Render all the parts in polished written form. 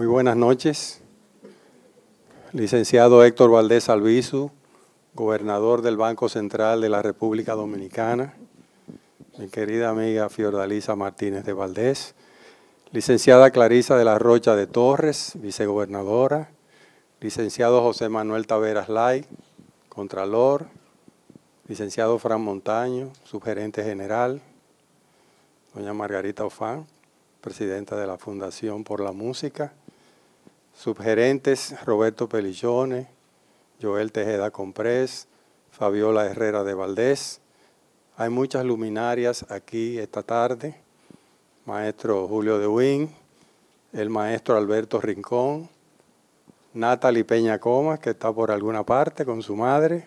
Muy buenas noches. Licenciado Héctor Valdés Albizu, gobernador del Banco Central de la República Dominicana. Mi querida amiga Fiordalisa Martínez de Valdés. Licenciada Clarisa de la Rocha de Torres, vicegobernadora. Licenciado José Manuel Taveras Lai, contralor. Licenciado Fran Montaño, subgerente general. Doña Margarita Ofán, presidenta de la Fundación por la Música. Subgerentes Roberto Pelillone, Joel Tejeda Comprés, Fabiola Herrera de Valdés. Hay muchas luminarias aquí esta tarde. Maestro Julio de Win, el maestro Alberto Rincón, Natalie Peña Comas, que está por alguna parte con su madre.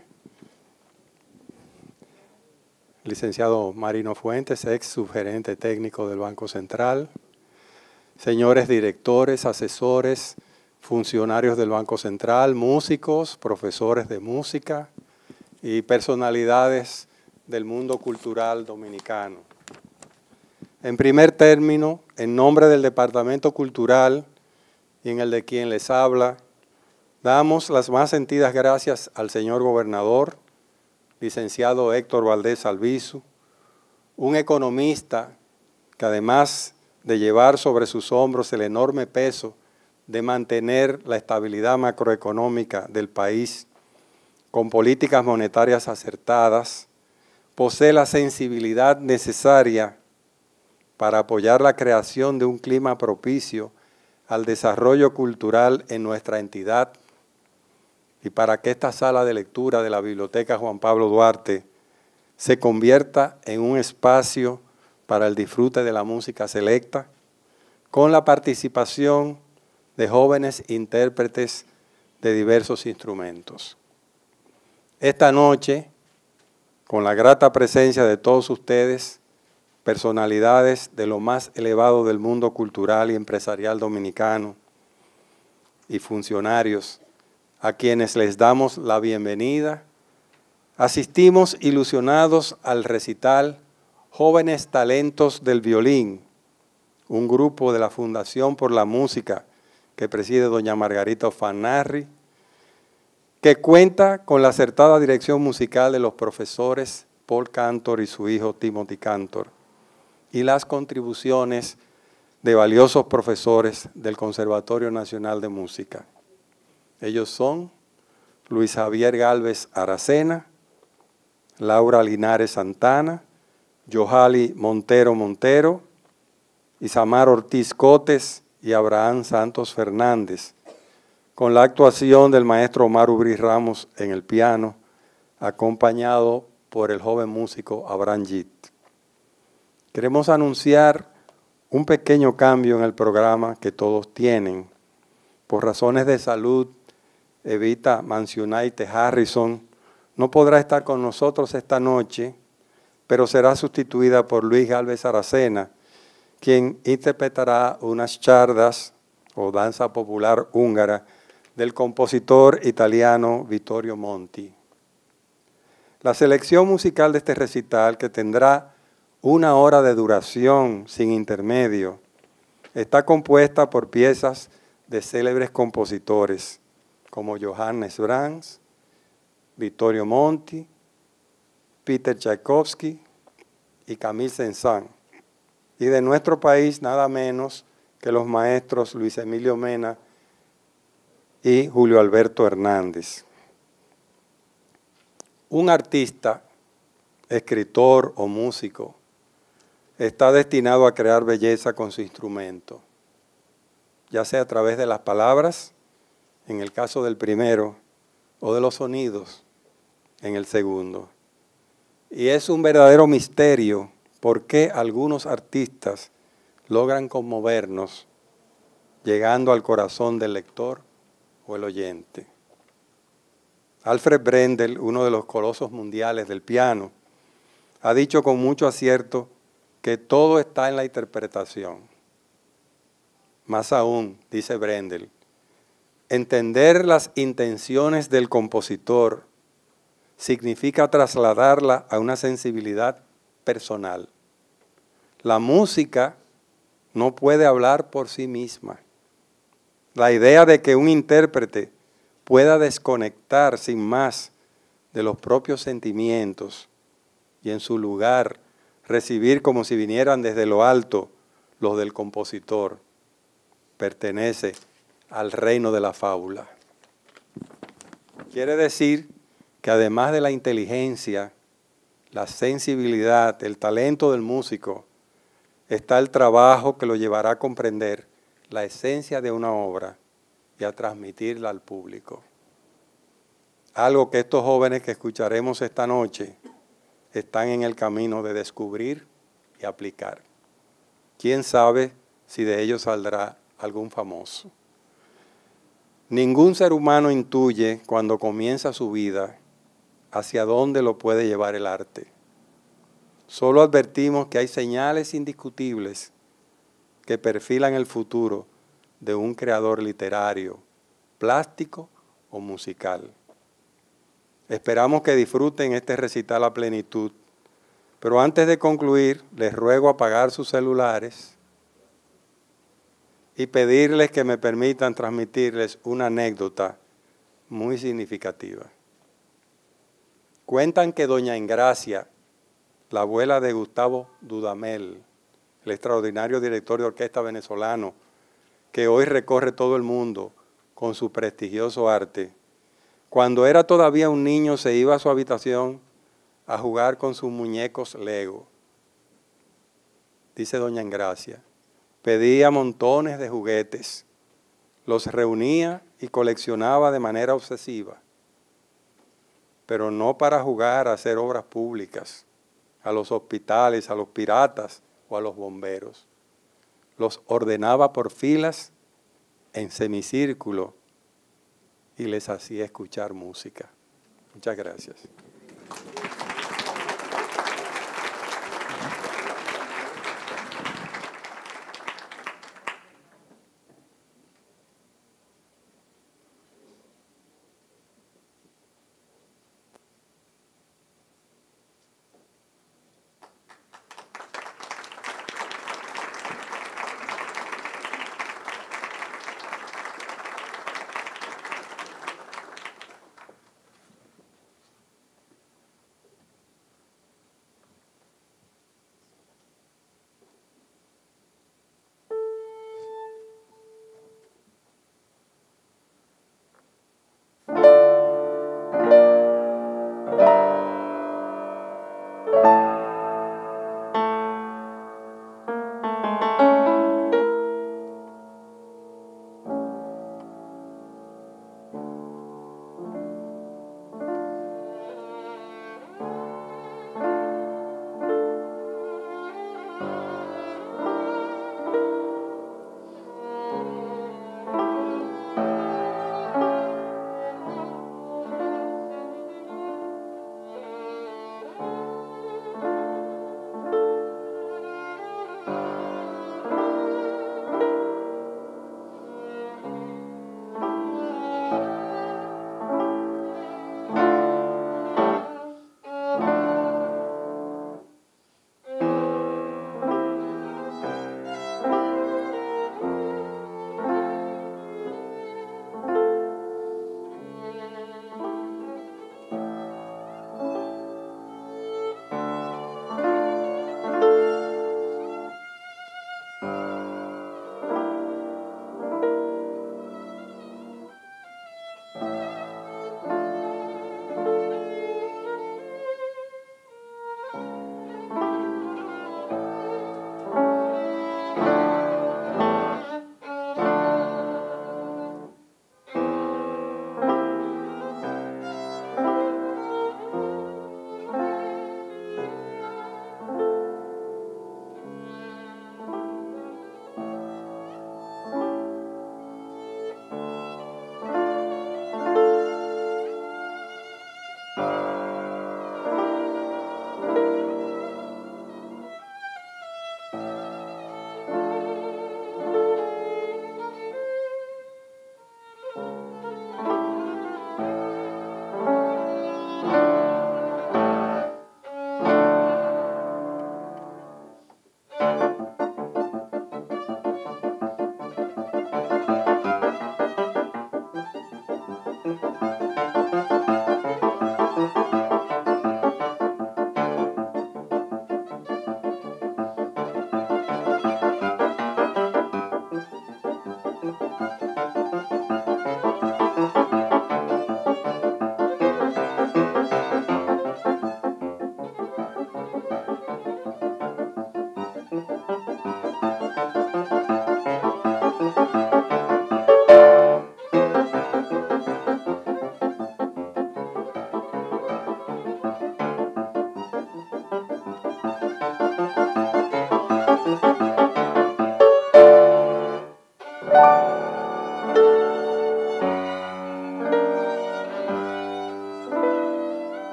Licenciado Marino Fuentes, ex subgerente técnico del Banco Central. Señores directores, asesores, funcionarios del Banco Central, músicos, profesores de música y personalidades del mundo cultural dominicano. En primer término, en nombre del Departamento Cultural y en el de quien les habla, damos las más sentidas gracias al señor gobernador, licenciado Héctor Valdés Albizu, un economista que además de llevar sobre sus hombros el enorme peso de mantener la estabilidad macroeconómica del país con políticas monetarias acertadas, posee la sensibilidad necesaria para apoyar la creación de un clima propicio al desarrollo cultural en nuestra entidad y para que esta sala de lectura de la Biblioteca Juan Pablo Duarte se convierta en un espacio para el disfrute de la música selecta, con la participación de jóvenes intérpretes de diversos instrumentos. Esta noche, con la grata presencia de todos ustedes, personalidades de lo más elevado del mundo cultural y empresarial dominicano y funcionarios a quienes les damos la bienvenida, asistimos ilusionados al recital Jóvenes Talentos del Violín, un grupo de la Fundación por la Música que preside doña Margarita Ofanarri, que cuenta con la acertada dirección musical de los profesores Paul Cantor y su hijo Timothy Cantor, y las contribuciones de valiosos profesores del Conservatorio Nacional de Música. Ellos son Luis Javier Gálvez Aracena, Laura Linares Santana, Johali Montero Montero, Isamar Ortiz Cotes y Abraham Santos Fernández, con la actuación del maestro Omar Ubris Ramos en el piano, acompañado por el joven músico Abraham Yit. Queremos anunciar un pequeño cambio en el programa que todos tienen. Por razones de salud, Evita Mancionaite Harrison no podrá estar con nosotros esta noche, pero será sustituida por Luis Gálvez Aracena, quien interpretará unas chardas o danza popular húngara del compositor italiano Vittorio Monti. La selección musical de este recital, que tendrá 1 hora de duración sin intermedio, está compuesta por piezas de célebres compositores como Johannes Brahms, Vittorio Monti, Peter Tchaikovsky y Camille Saint-Saëns, y de nuestro país nada menos que los maestros Luis Emilio Mena y Julio Alberto Hernández. Un artista, escritor o músico está destinado a crear belleza con su instrumento, ya sea a través de las palabras, en el caso del primero, o de los sonidos, en el segundo. Y es un verdadero misterio por qué algunos artistas logran conmovernos llegando al corazón del lector o el oyente. Alfred Brendel, uno de los colosos mundiales del piano, ha dicho con mucho acierto que todo está en la interpretación. Más aún, dice Brendel, entender las intenciones del compositor significa trasladarla a una sensibilidad personal. La música no puede hablar por sí misma. La idea de que un intérprete pueda desconectar sin más de los propios sentimientos y en su lugar recibir como si vinieran desde lo alto los del compositor, pertenece al reino de la fábula. Quiere decir que además de la inteligencia, la sensibilidad, el talento del músico, está el trabajo que lo llevará a comprender la esencia de una obra y a transmitirla al público. Algo que estos jóvenes que escucharemos esta noche están en el camino de descubrir y aplicar. ¿Quién sabe si de ellos saldrá algún famoso? Ningún ser humano intuye cuando comienza su vida hacia dónde lo puede llevar el arte. Solo advertimos que hay señales indiscutibles que perfilan el futuro de un creador literario, plástico o musical. Esperamos que disfruten este recital a plenitud, pero antes de concluir, les ruego apagar sus celulares y pedirles que me permitan transmitirles una anécdota muy significativa. Cuentan que doña Engracia, la abuela de Gustavo Dudamel, el extraordinario director de orquesta venezolano, que hoy recorre todo el mundo con su prestigioso arte, cuando era todavía un niño se iba a su habitación a jugar con sus muñecos Lego. Dice doña Engracia, pedía montones de juguetes, los reunía y coleccionaba de manera obsesiva, pero no para jugar a hacer obras públicas, a los hospitales, a los piratas o a los bomberos. Los ordenaba por filas en semicírculo y les hacía escuchar música. Muchas gracias.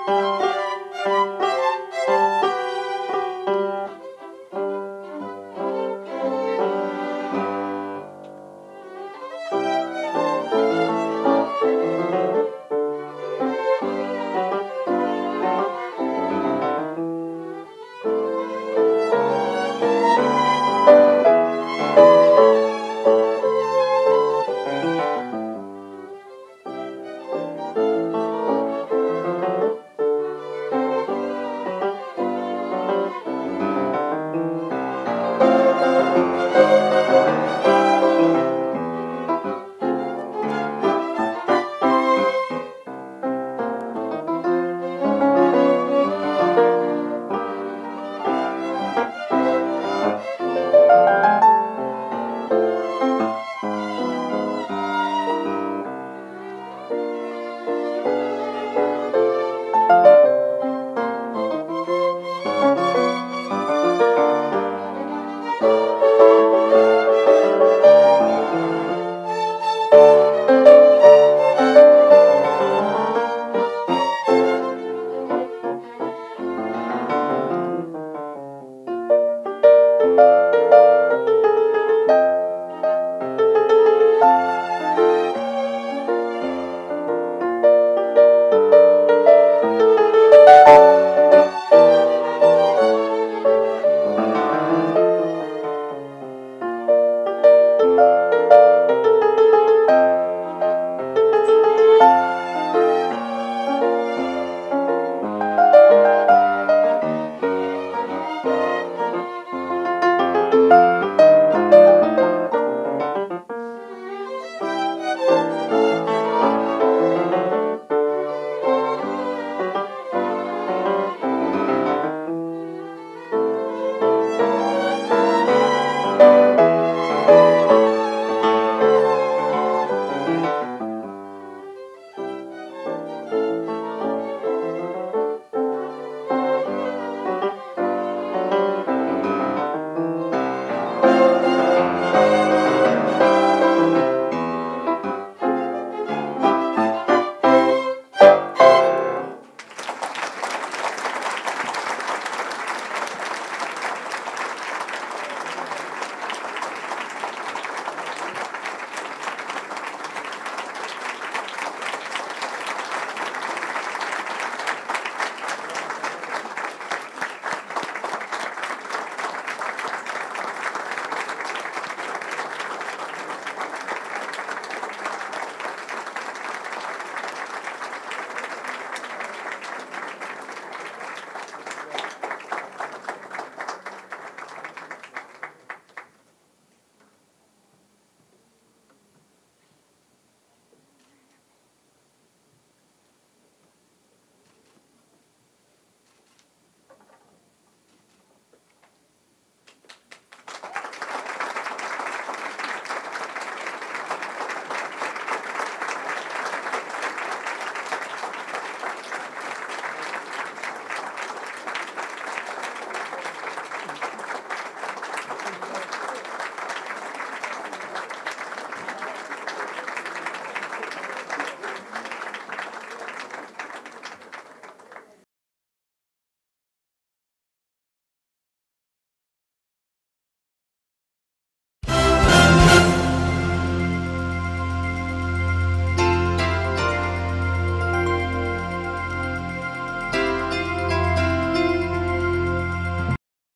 Thank